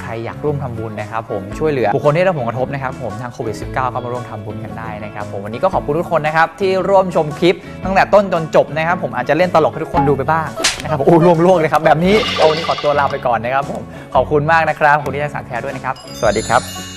รอยากร่วมทำบุญนะครับผมช่วยเหลือบุคคลที่ได้รับผลกระทบนะครับผมทางโควิด -19 ก็มาร่วมทำบุญกันได้นะครับผมวันนี้ก็ขอบคุณทุกคนนะครับที่ร่วมชมคลิปตั้งแต่ต้นจนจบนะครับผมอาจจะเล่นตลกให้ทุกคนดูไปบ้างนะครับโอ้ล่วงเลยครับแบบนี้วันนี้ขอตัวลาไปก่อนนะครับผมขอบคุณมากนะครับขอบคุณที่ให้สารแท้ด้วยนะครับสวัสดีครับ